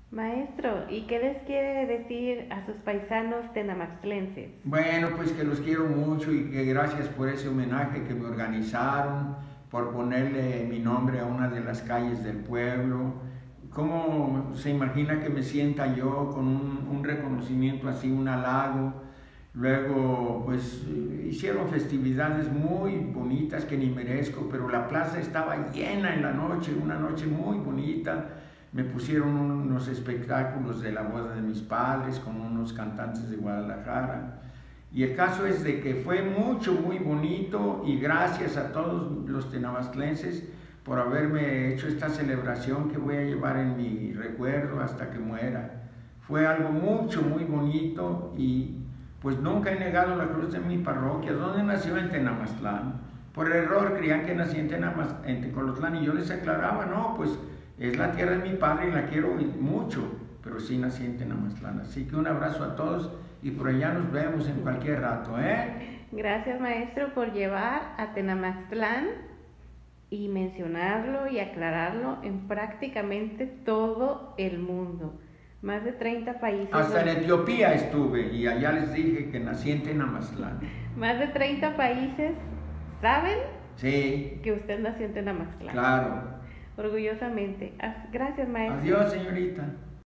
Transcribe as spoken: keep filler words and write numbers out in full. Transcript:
Maestro, ¿y qué les quiere decir a sus paisanos tenamaxtlenses? Bueno, pues que los quiero mucho y que gracias por ese homenaje que me organizaron, por ponerle mi nombre a una de las calles del pueblo. ¿Cómo se imagina que me sienta yo con un, un reconocimiento así, un halago? Luego, pues hicieron festividades muy bonitas que ni merezco, pero la plaza estaba llena en la noche, una noche muy bonita. Me pusieron unos espectáculos de la boda de mis padres con unos cantantes de Guadalajara. Y el caso es de que fue mucho, muy bonito y gracias a todos los tenamastlenses por haberme hecho esta celebración que voy a llevar en mi recuerdo hasta que muera. Fue algo mucho, muy bonito y pues nunca he negado la cruz de mi parroquia. ¿Dónde nació? En Tenamaztlán. Por error creían que nací en, Tenamaz, en Tecolotlán y yo les aclaraba, no, pues es la tierra de mi padre y la quiero mucho, pero sí nací en Tenamaztlán. Así que un abrazo a todos y por allá nos vemos en cualquier rato, ¿eh? Gracias, maestro, por llevar a Tenamaxtlán y mencionarlo y aclararlo en prácticamente todo el mundo. Más de treinta países. Hasta en Etiopía estuve y allá les dije que nací en Tenamaztlán. Más de treinta países saben sí. que usted nació en Tenamaxtlán. Claro. Orgullosamente. Gracias, maestro. Adiós, señorita.